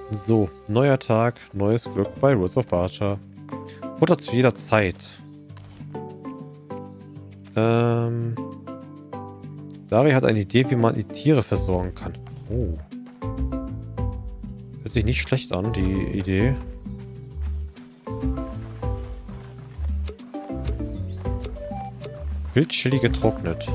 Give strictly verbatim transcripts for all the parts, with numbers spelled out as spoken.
So, neuer Tag, neues Glück bei Rules of Barcha. Futter zu jeder Zeit. Ähm. Dari hat eine Idee, wie man die Tiere versorgen kann. Oh. Hört sich nicht schlecht an, die Idee. Wildchili getrocknet.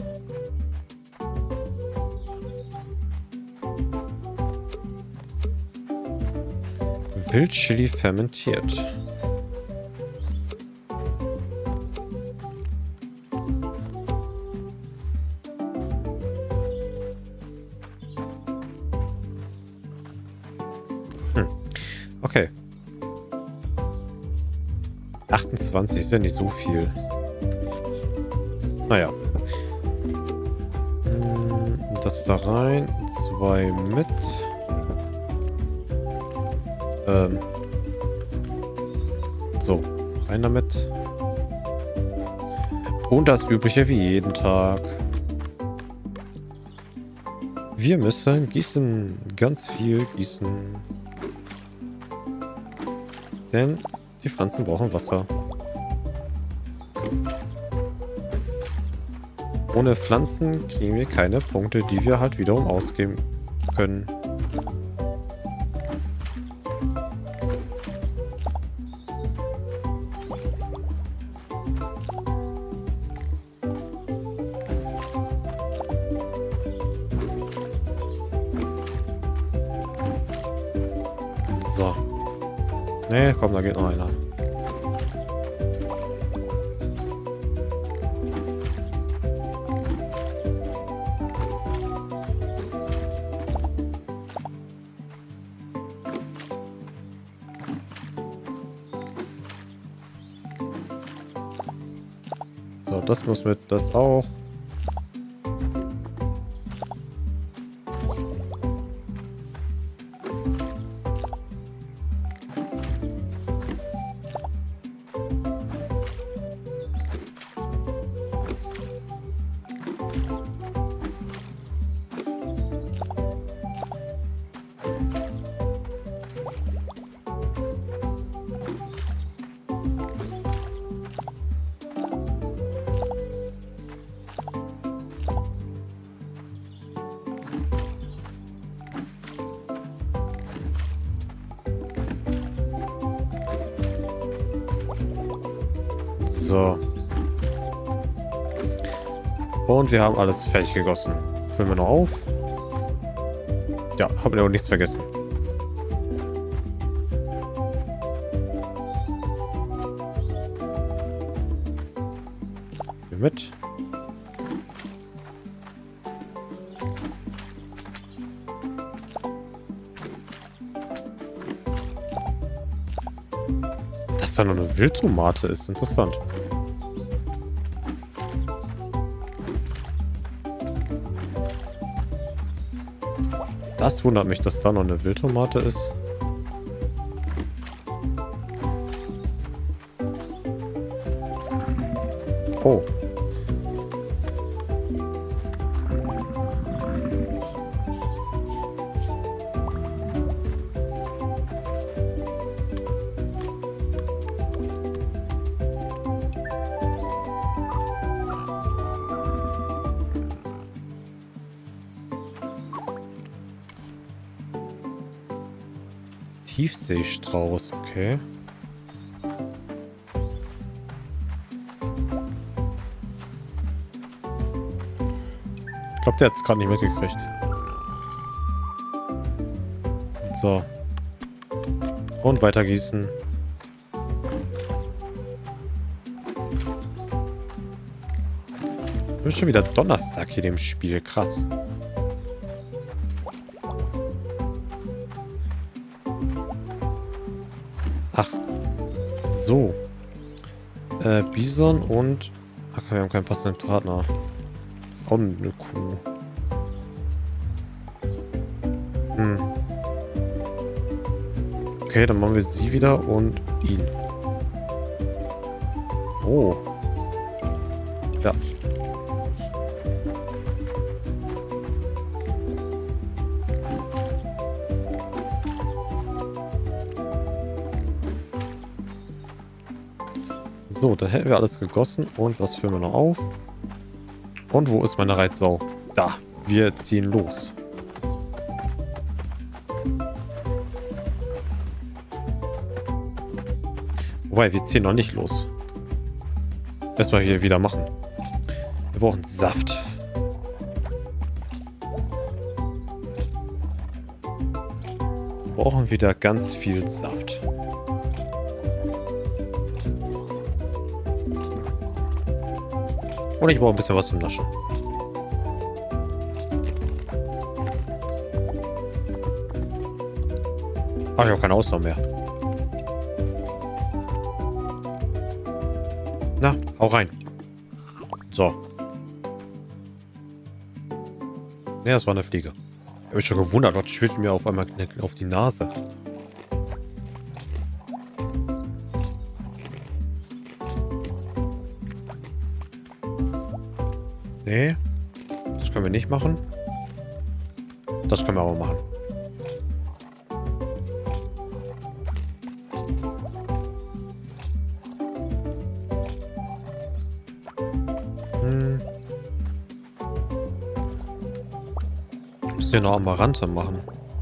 Wildchili fermentiert. Hm. Okay. achtundzwanzig ist ja nicht so viel. Naja. Das da rein. Zwei mit. Ähm. So. Rein damit. Und das Übliche wie jeden Tag. Wir müssen gießen. Ganz viel gießen. Denn die Pflanzen brauchen Wasser. Ohne Pflanzen kriegen wir keine Punkte, die wir halt wiederum ausgeben können. So. Nee, komm, da geht noch einer. So, das muss mit, das auch. So. Und wir haben alles fertig gegossen. Füllen wir noch auf. Ja, haben wir noch nichts vergessen. Hier mit. Dass da noch eine Wildtomate ist, interessant. Das wundert mich, dass da noch eine Wildtomate ist. Oh. Tiefseestrauß, okay. Ich glaube, der hat es gerade nicht mitgekriegt. So. Und weiter gießen. Ist schon wieder Donnerstag hier im Spiel, krass. Ach. So. Äh, Bison und... Ach, wir haben keinen passenden Partner. Das ist auch eine Kuh. Hm. Okay, dann machen wir sie wieder und ihn. Oh. Ja. So, dann hätten wir alles gegossen. Und was füllen wir noch auf? Und wo ist meine Reitsau? Da, wir ziehen los. Wobei, wir ziehen noch nicht los. Erstmal hier wieder machen. Wir brauchen Saft. Wir brauchen wieder ganz viel Saft. Und ich brauche ein bisschen was zum Naschen. Ach, ich habe keine Ausdauer mehr. Na, hau rein. So. Ne, das war eine Fliege. Ich habe mich schon gewundert, was schwirrt mir auf einmal auf die Nase. Nee. Das können wir nicht machen. Das können wir aber machen. Hm. Wir müssen hier noch Amarante machen.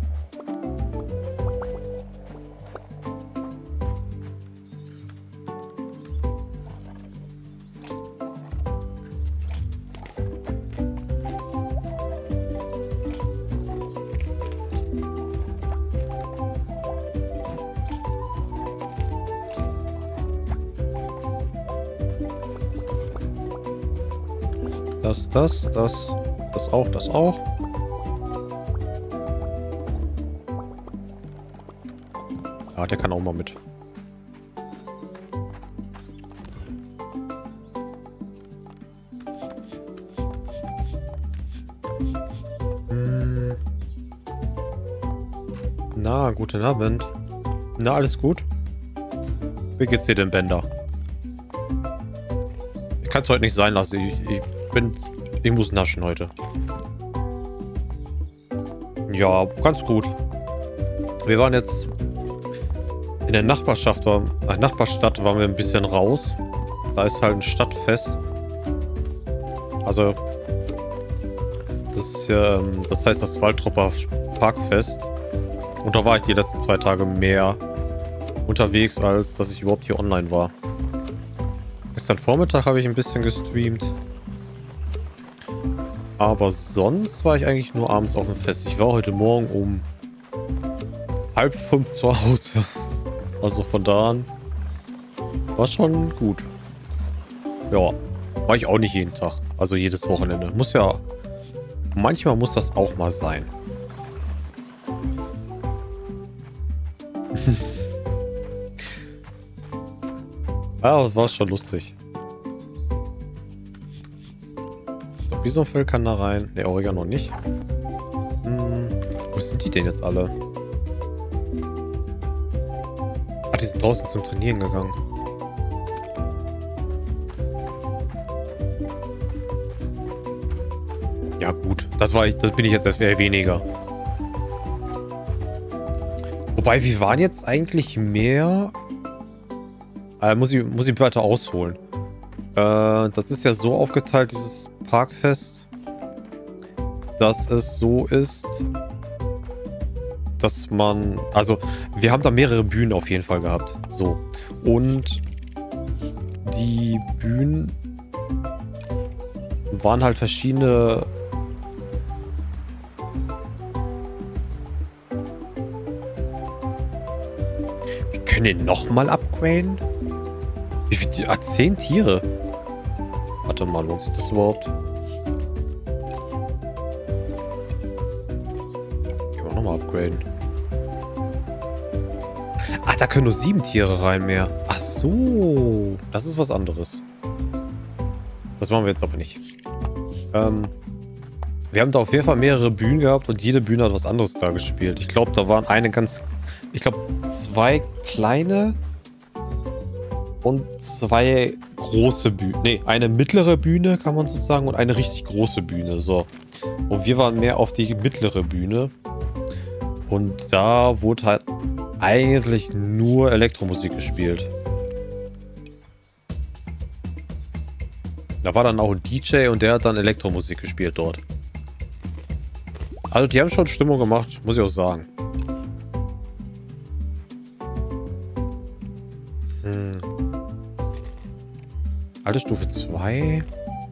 Das, das, das, das auch, das auch. Ja, der kann auch mal mit. Hm. Na, guten Abend. Na, alles gut? Wie geht's dir denn, Bender? Ich kann es heute nicht sein lassen. Ich, ich bin... Ich muss naschen heute. Ja, ganz gut. Wir waren jetzt... In der Nachbarschaft, war, äh, Nachbarstadt waren wir ein bisschen raus. Da ist halt ein Stadtfest. Also... Das ist ja... Ähm, das heißt das Waldropper Parkfest. Und da war ich die letzten zwei Tage mehr unterwegs, als dass ich überhaupt hier online war. Gestern Vormittag habe ich ein bisschen gestreamt. Aber sonst war ich eigentlich nur abends auf dem Fest. Ich war heute Morgen um halb fünf zu Hause. Also von da an war schon gut. Ja, war ich auch nicht jeden Tag. Also jedes Wochenende. Muss ja... Manchmal muss das auch mal sein. Ja, das war schon lustig. So, Bisonfell kann da rein. Ne, Oregano nicht. Hm, wo sind die denn jetzt alle? Ah, die sind draußen zum Trainieren gegangen. Ja gut, das war ich, das bin ich jetzt eher weniger. Wobei, wir waren jetzt eigentlich mehr... Äh, muss ich, muss ich weiter ausholen. Äh, das ist ja so aufgeteilt, dieses Parkfest, dass es so ist, dass man... Also, wir haben da mehrere Bühnen auf jeden Fall gehabt. So. Und die Bühnen waren halt verschiedene... Wir können den nochmal upgraden? Wie viel? Ah, zehn Tiere. Warte mal, lohnt sich das überhaupt? Können wir nochmal upgraden. Ach, da können nur sieben Tiere rein mehr. Ach so. Das ist was anderes. Das machen wir jetzt aber nicht. Ähm, wir haben da auf jeden Fall mehrere Bühnen gehabt und jede Bühne hat was anderes da gespielt. Ich glaube, da waren eine ganz... Ich glaube, zwei kleine... Und zwei große Bühnen. Ne, eine mittlere Bühne, kann man so sagen, und eine richtig große Bühne. So. Und wir waren mehr auf die mittlere Bühne. Und da wurde halt eigentlich nur Elektromusik gespielt. Da war dann auch ein D J und der hat dann Elektromusik gespielt dort. Also die haben schon Stimmung gemacht, muss ich auch sagen. Hm. Alte Stufe zwei.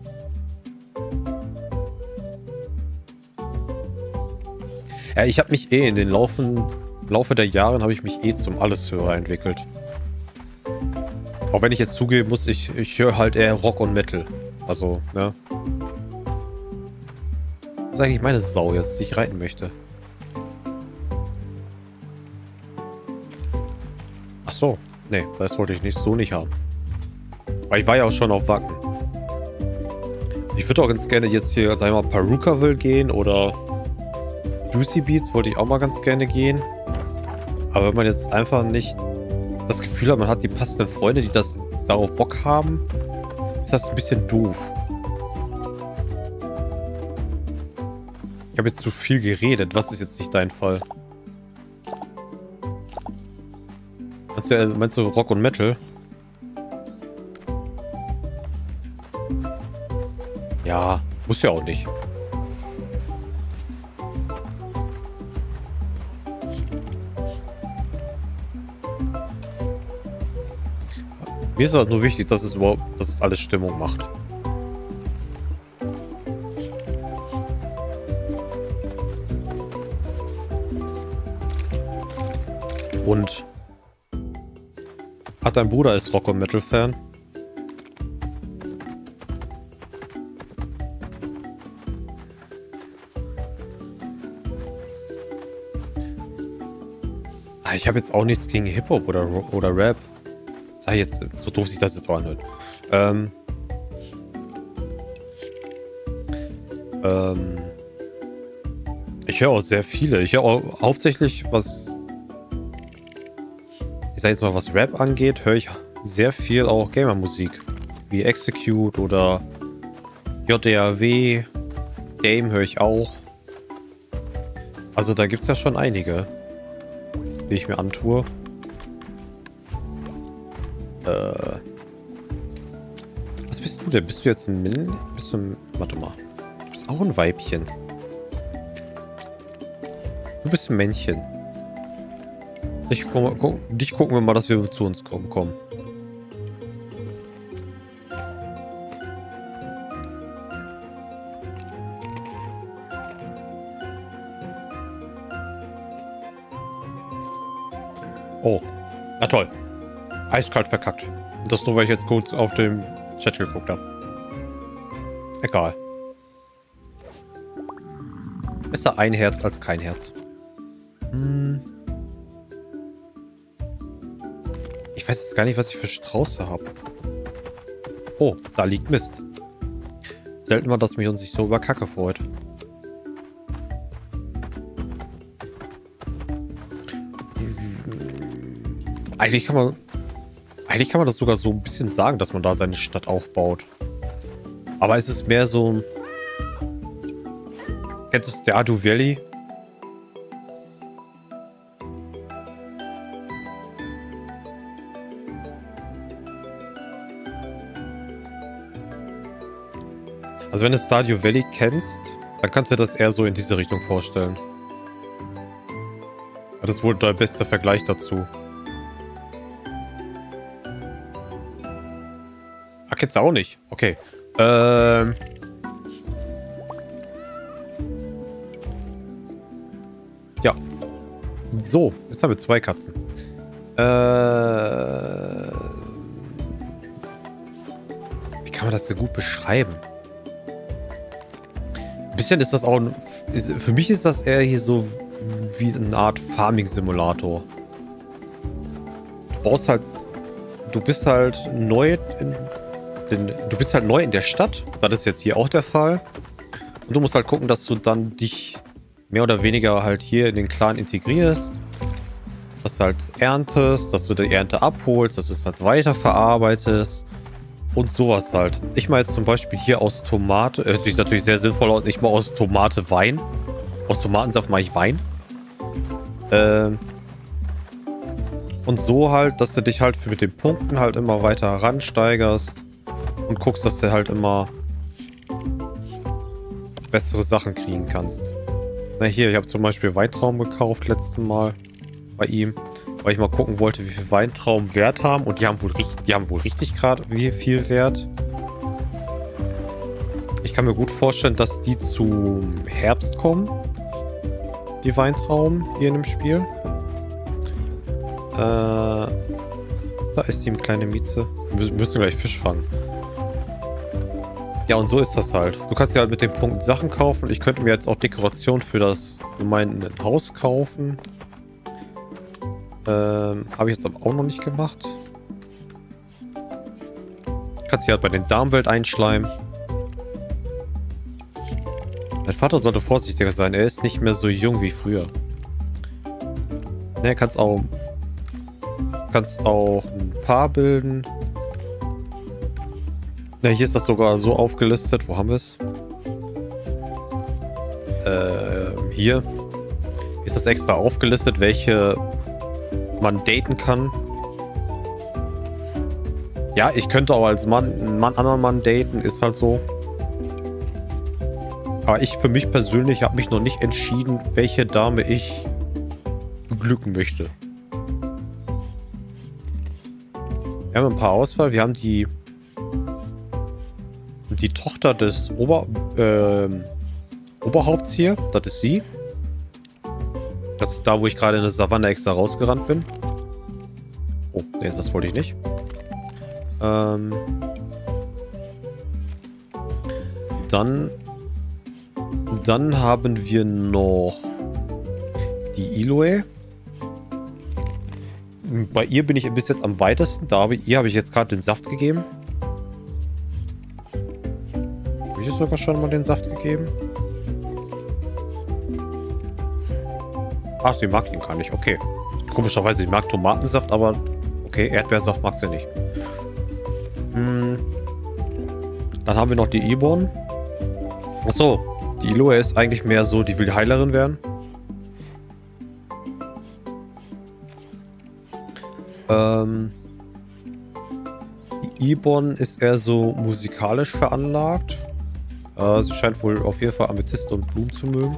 Ja, ich habe mich eh in den Laufen, Laufe der Jahre habe ich mich eh zum Alleshörer entwickelt. Auch wenn ich jetzt zugeben muss, ich, ich höre halt eher Rock und Metal. Also, ne? Das ist eigentlich meine Sau jetzt, die ich reiten möchte. Ach so. Nee, das wollte ich nicht so nicht haben. Weil ich war ja auch schon auf Wacken. Ich würde auch ganz gerne jetzt hier, sagen wir mal, Perukaville gehen oder Juicy Beats wollte ich auch mal ganz gerne gehen. Aber wenn man jetzt einfach nicht das Gefühl hat, man hat die passenden Freunde, die das darauf Bock haben, ist das ein bisschen doof. Ich habe jetzt zu viel geredet. Was ist jetzt nicht dein Fall? Meinst du, meinst du Rock und Metal? Ja, muss ja auch nicht. Mir ist halt nur wichtig, dass es überhaupt, dass es alles Stimmung macht. Und hat dein Bruder ist Rock- und Metal-Fan? Ich habe jetzt auch nichts gegen Hip-Hop oder, oder Rap. Sag ich jetzt, so doof sich das jetzt auch anhört. Ähm, ähm, ich höre auch sehr viele. Ich höre auch hauptsächlich, was, ich sag jetzt mal, was Rap angeht, höre ich sehr viel auch Gamer-Musik. Wie Execute oder J D A W. Game höre ich auch. Also da gibt es ja schon einige, die ich mir antue. Äh, was bist du denn? Bist du jetzt ein Min? Bist du ein... Warte mal. Du bist auch ein Weibchen. Du bist ein Männchen. Dich, guck, guck, dich gucken wir mal, dass wir zu uns kommen. Oh. Na toll. Eiskalt verkackt. Das nur, weil ich jetzt kurz auf dem Chat geguckt habe. Egal. Besser ein Herz als kein Herz. Hm. Ich weiß jetzt gar nicht, was ich für Strauße habe. Oh, da liegt Mist. Selten mal, dass mich uns sich so über Kacke freut. Eigentlich kann man... Eigentlich kann man das sogar so ein bisschen sagen, dass man da seine Stadt aufbaut. Aber es ist mehr so ein... Kennst du Stardew Valley? Also wenn du Stardew Valley kennst, dann kannst du dir das eher so in diese Richtung vorstellen. Das ist wohl der beste Vergleich dazu. Ach, kennst du auch nicht? Okay. Ähm... Ja. So, jetzt haben wir zwei Katzen. Äh... Wie kann man das denn gut beschreiben? Ein bisschen ist das auch... Ist, für mich ist das eher hier so wie eine Art Farming-Simulator. Du brauchst halt... Du bist halt neu in... Den, du bist halt neu in der Stadt. Das ist jetzt hier auch der Fall. Und du musst halt gucken, dass du dann dich mehr oder weniger halt hier in den Clan integrierst. Dass du halt erntest, dass du die Ernte abholst, dass du es halt weiterverarbeitest. Und sowas halt. Ich mache jetzt zum Beispiel hier aus Tomate, äh, das ist natürlich sehr sinnvoll aus, ich mache aus Tomate Wein. Aus Tomatensaft mache ich Wein. Ähm. Und so halt, dass du dich halt mit den Punkten halt immer weiter ransteigerst. Und guckst, dass du halt immer bessere Sachen kriegen kannst. Na hier, ich habe zum Beispiel Weintrauben gekauft letztes Mal bei ihm, weil ich mal gucken wollte, wie viel Weintrauben Wert haben. Und die haben wohl, die haben wohl richtig gerade wie viel Wert. Ich kann mir gut vorstellen, dass die zum Herbst kommen. Die Weintrauben hier in dem Spiel. Äh, da ist die kleine Mieze. Wir müssen gleich Fisch fangen. Ja, und so ist das halt. Du kannst dir halt mit dem Punkt Sachen kaufen. Ich könnte mir jetzt auch Dekoration für das für mein Haus kaufen. Ähm, habe ich jetzt aber auch noch nicht gemacht. Du kannst dich halt bei den Darmwelt einschleimen. Mein Vater sollte vorsichtiger sein. Er ist nicht mehr so jung wie früher. Ne, kannst auch kannst auch ein Paar bilden. Ne, hier ist das sogar so aufgelistet. Wo haben wir es? Ähm, hier ist das extra aufgelistet, welche man daten kann. Ja, ich könnte auch als Mann einen Mann, anderen Mann daten, ist halt so. Aber ich für mich persönlich habe mich noch nicht entschieden, welche Dame ich beglücken möchte. Wir haben ein paar Auswahl. Wir haben die die Tochter des Ober, äh, Oberhaupts hier. Das ist sie. Das ist da, wo ich gerade in der Savanne extra rausgerannt bin. Oh, nee, das wollte ich nicht. Ähm, dann Dann haben wir noch die Iloe. Bei ihr bin ich bis jetzt am weitesten. Da habe ich, ihr habe ich jetzt gerade den Saft gegeben. Habe ich sogar schon mal den Saft gegeben? Ach, sie mag ihn gar nicht. Okay. Komischerweise, sie mag Tomatensaft, aber okay, Erdbeersaft mag sie nicht. Hm. Dann haben wir noch die Iborn. Achso. Die Iloe ist eigentlich mehr so, die will Heilerin werden. Ähm, die Iborn ist eher so musikalisch veranlagt. Äh, sie scheint wohl auf jeden Fall Amethyst und Blumen zu mögen.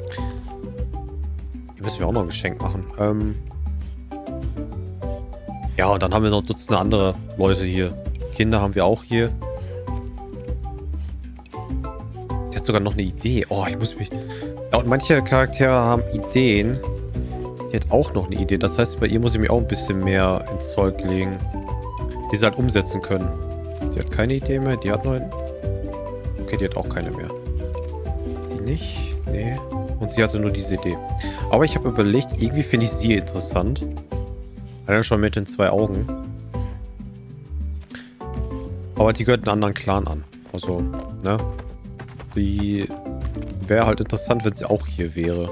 Hier müssen wir auch noch ein Geschenk machen. Ähm, ja, und dann haben wir noch Dutzende andere Leute hier. Kinder haben wir auch hier. Hat sogar noch eine Idee. Oh, ich muss mich... Ja, und manche Charaktere haben Ideen. Die hat auch noch eine Idee. Das heißt, bei ihr muss ich mich auch ein bisschen mehr ins Zeug legen. Die sie halt umsetzen können. Die hat keine Idee mehr. Die hat noch einen... Okay, die hat auch keine mehr. Die nicht? Nee. Und sie hatte nur diese Idee. Aber ich habe überlegt, irgendwie finde ich sie interessant. Allein schon mit den zwei Augen. Aber die gehört einen anderen Clan an. Also, ne? Die wäre halt interessant, wenn sie auch hier wäre.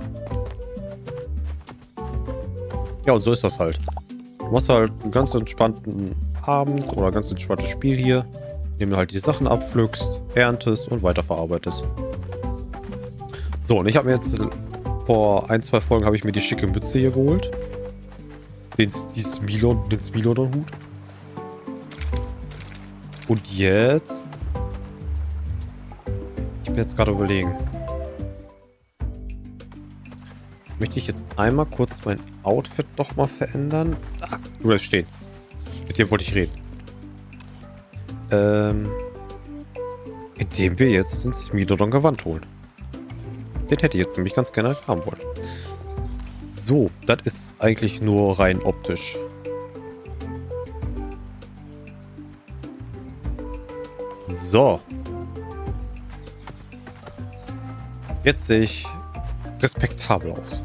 Ja, und so ist das halt. Du machst halt einen ganz entspannten Abend oder ein ganz entspanntes Spiel hier, indem du halt die Sachen abpflückst, erntest und weiterverarbeitest. So, und ich habe mir jetzt vor ein, zwei Folgen habe ich mir die schicke Mütze hier geholt. Den, die Smilodon, den Smilodon-Hut. Und jetzt... Ich bin jetzt gerade überlegen. Möchte ich jetzt einmal kurz mein Outfit noch mal verändern? Ah, du bleibst stehen. Mit dem wollte ich reden. Ähm... Indem wir jetzt den Smilodon-Gewand holen. Den hätte ich jetzt nämlich ganz gerne haben wollen. So, das ist eigentlich nur rein optisch. So. Jetzt sehe ich respektabel aus.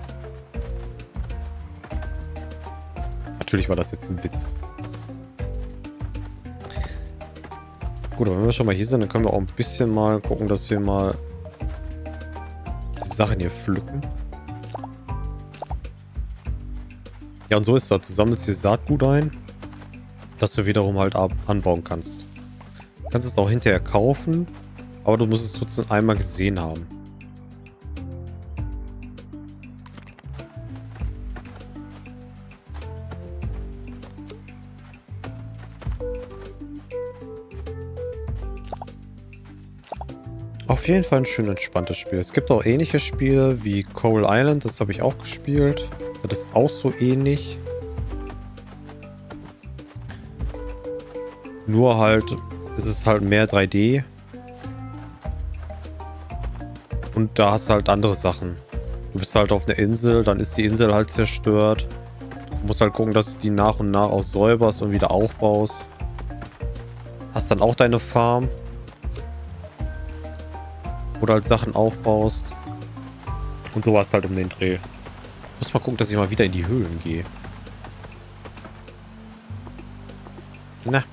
Natürlich war das jetzt ein Witz. Gut, aber wenn wir schon mal hier sind, dann können wir auch ein bisschen mal gucken, dass wir mal die Sachen hier pflücken. Ja, und so ist das. Du sammelst hier Saatgut ein, dass du wiederum halt anbauen kannst. Du kannst es auch hinterher kaufen, aber du musst es trotzdem einmal gesehen haben. Auf jeden Fall ein schön entspanntes Spiel. Es gibt auch ähnliche Spiele wie Coral Island, das habe ich auch gespielt. Das ist auch so ähnlich. Nur halt, es ist halt mehr drei D. Und da hast du halt andere Sachen. Du bist halt auf einer Insel, dann ist die Insel halt zerstört. Du musst halt gucken, dass du die nach und nach auch säuberst und wieder aufbaust. Hast dann auch deine Farm. Wo du halt Sachen aufbaust. Und sowas halt um den Dreh. Muss mal gucken, dass ich mal wieder in die Höhlen gehe. Na.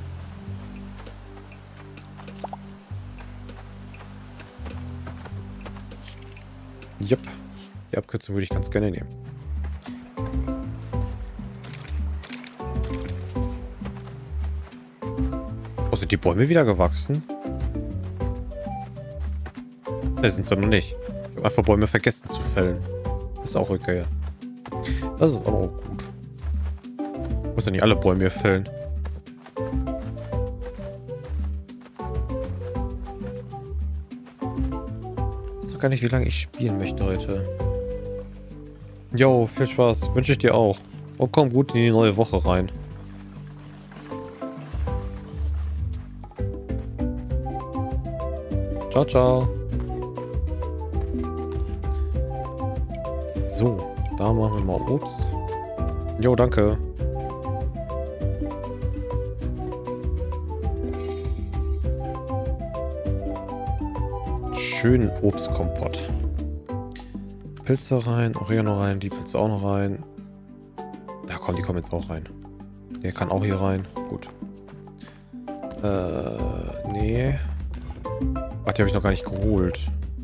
Jupp. Die Abkürzung würde ich ganz gerne nehmen. Oh, sind die Bäume wieder gewachsen? Ne, sind sie noch nicht. Ich habe einfach Bäume vergessen zu fällen. Ist auch okay. Das ist aber auch gut. Ich muss ja nicht alle Bäume hier fällen. Ich weiß doch gar nicht, wie lange ich spielen möchte heute. Jo, viel Spaß. Wünsche ich dir auch. Und komm gut in die neue Woche rein. Ciao, ciao. So, da machen wir mal Obst. Jo, danke. Schönen Obstkompott. Pilze rein, Oregano rein, die Pilze auch noch rein. Ja komm, die kommen jetzt auch rein. Der kann auch hier rein. Gut. Äh, nee. Ach, die habe ich noch gar nicht geholt.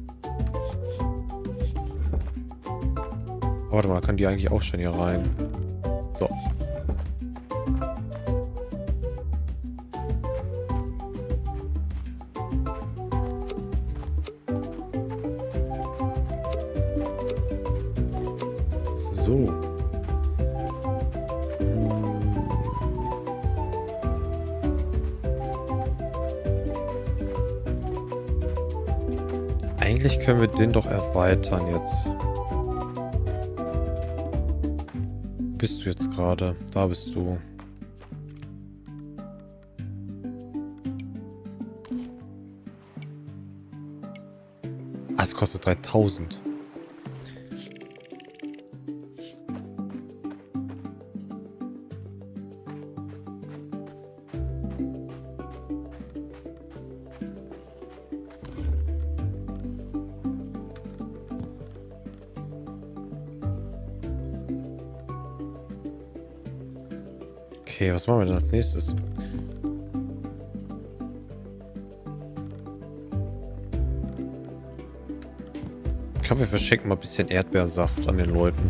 Oh, warte mal, kann die eigentlich auch schon hier rein. So. So. Eigentlich können wir den doch erweitern jetzt. Wo bist du jetzt gerade? Da bist du. Ah, es kostet dreitausend. Okay, was machen wir denn als nächstes? Ich glaube, wir verschenken mal ein bisschen Erdbeersaft an den Leuten.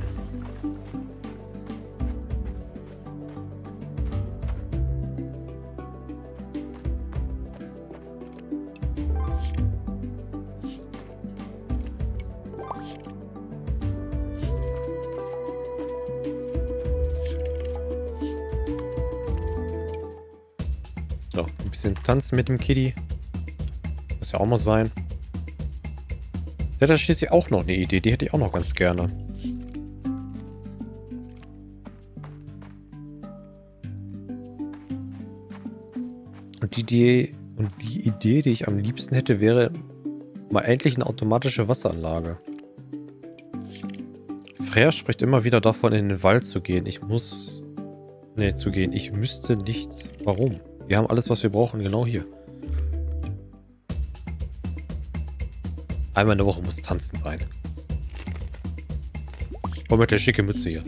So, ein bisschen tanzen mit dem Kitty. Muss ja auch mal sein. Der hat da schließlich auch noch eine Idee. Die hätte ich auch noch ganz gerne. Und die Idee, und die Idee, die ich am liebsten hätte, wäre mal endlich eine automatische Wasseranlage. Freya spricht immer wieder davon, in den Wald zu gehen. Ich muss... Nee, zu gehen. Ich müsste nicht. Warum? Wir haben alles, was wir brauchen, genau hier. Einmal in der Woche muss tanzen sein. Und mit der schicke Mütze hier.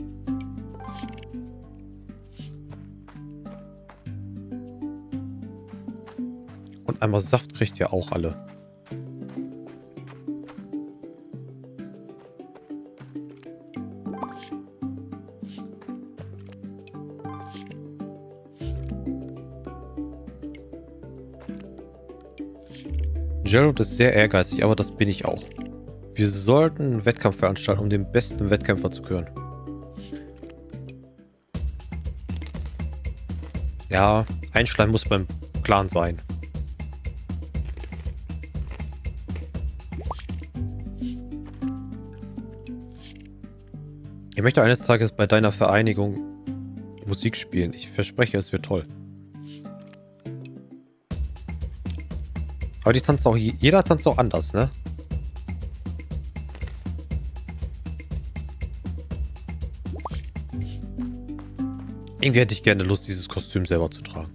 Und einmal Saft kriegt ihr auch alle. Gerald ist sehr ehrgeizig, aber das bin ich auch. Wir sollten einen Wettkampf veranstalten, um den besten Wettkämpfer zu küren. Ja, ein Schleim muss beim Clan sein. Ich möchte eines Tages bei deiner Vereinigung Musik spielen. Ich verspreche, es wird toll. Aber die tanzen auch, jeder tanzt auch anders, ne? Irgendwie hätte ich gerne Lust, dieses Kostüm selber zu tragen.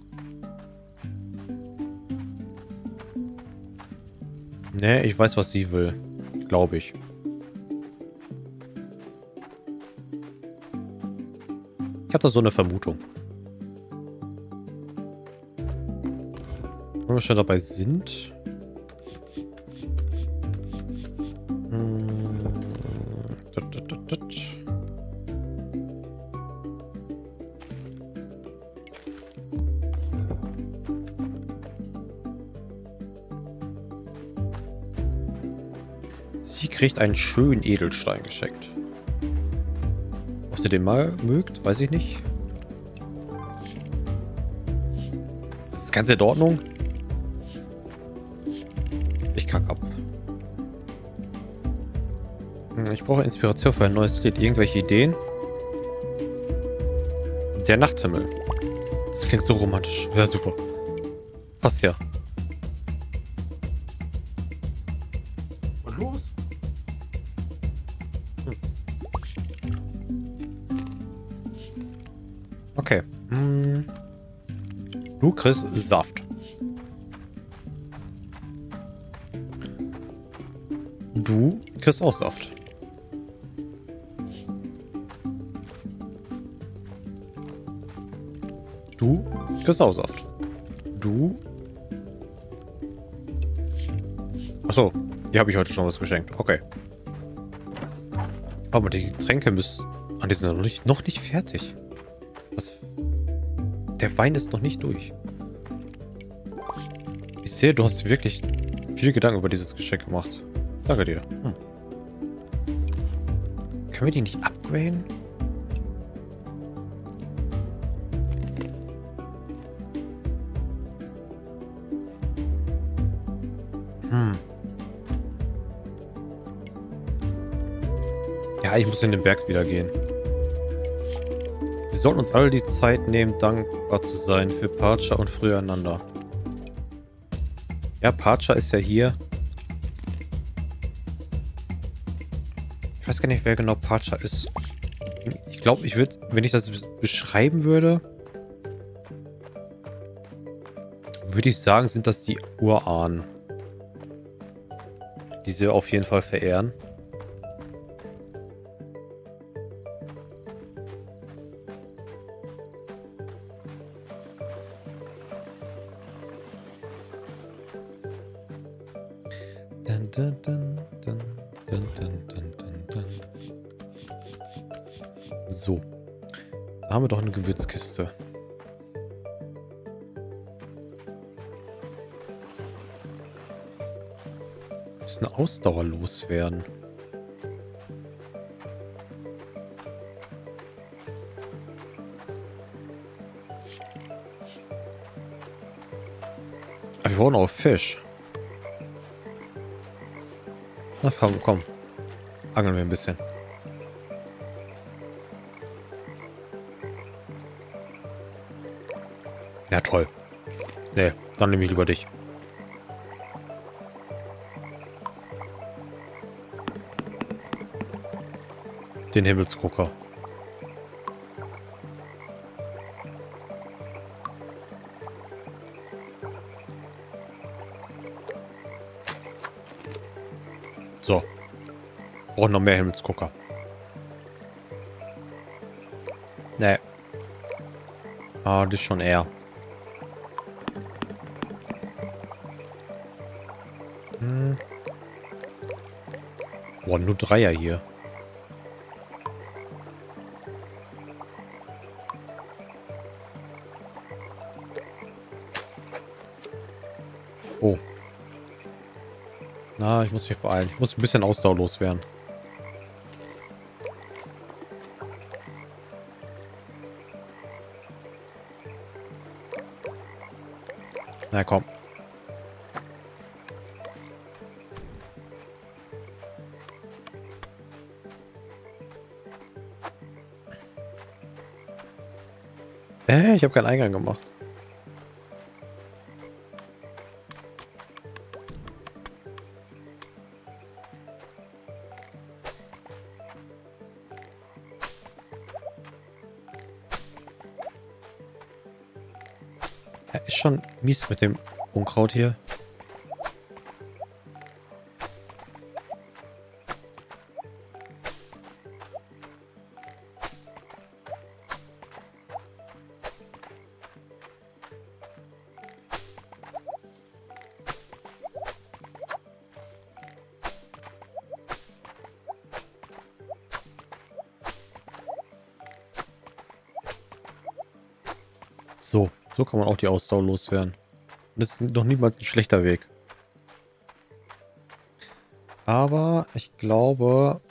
Ne, ich weiß, was sie will. Glaube ich. Ich hatte so eine Vermutung. Wenn wir schon dabei sind. Hm. Dat, dat, dat, dat. Sie kriegt einen schönen Edelstein geschenkt. Ob sie den mal mögt, weiß ich nicht. Das ist ganz in Ordnung. Ich kack ab. Ich brauche Inspiration für ein neues Lied. Irgendwelche Ideen? Der Nachthimmel. Das klingt so romantisch. Ja, super. Passt ja. Was los? Hm. Okay. Hm. Du kriegst Saft. Du kriegst auch Saft. Du kriegst auch Saft. Du. Achso, hier habe ich heute schon was geschenkt. Okay. Aber die Getränke müssen... Ah, die sind noch nicht, noch nicht fertig. Was? Der Wein ist noch nicht durch. Ich sehe, du hast wirklich viel Gedanken über dieses Geschenk gemacht. Danke dir. Hm. Können wir die nicht upgraden? Hm. Ja, ich muss in den Berg wieder gehen. Wir sollten uns alle die Zeit nehmen, dankbar zu sein für Parcha und füreinander. Ja, Parcha ist ja hier. Ich weiß gar nicht, wer genau Parcha ist. Ich glaube, ich würde, wenn ich das beschreiben würde, würde ich sagen, sind das die Urahnen. Die sie auf jeden Fall verehren. Dun, dun, dun, dun, dun, dun, dun, dun, dun. So. Da haben wir doch eine Gewürzkiste. Wir müssen Ausdauer loswerden. Aber wir brauchen auch Fisch. Na komm, komm. Angeln wir ein bisschen. Ja, toll. Nee, dann nehme ich lieber dich. Den Himmelsgucker. So. Brauchen noch mehr Himmelsgucker. Nee. Ah, das ist schon eher. Hm. Boah, nur Dreier hier. Oh. Na, ich muss mich beeilen. Ich muss ein bisschen Ausdauer loswerden. Na komm. Äh, ich habe keinen Eingang gemacht. Ja, ist schon mies mit dem Unkraut hier. So, so kann man auch die Ausdauer loswerden. Das ist noch niemals ein schlechter Weg. Aber ich glaube...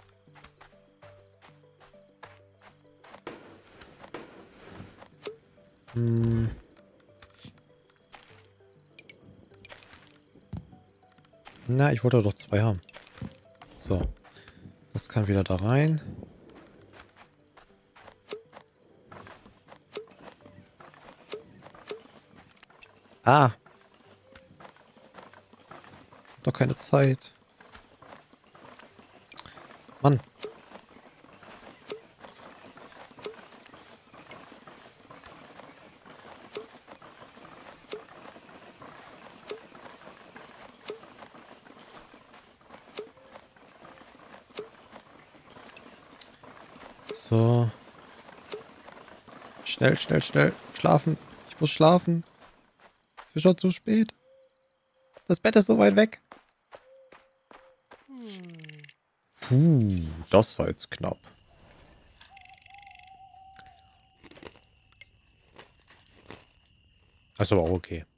Hm, na, ich wollte doch zwei haben. So. Das kann wieder da rein. Ah. Doch keine Zeit. Mann. So. Schnell, schnell, schnell. Schlafen. Ich muss schlafen. Es ist schon zu spät. Das Bett ist so weit weg. Puh, das war jetzt knapp. Das ist aber auch okay.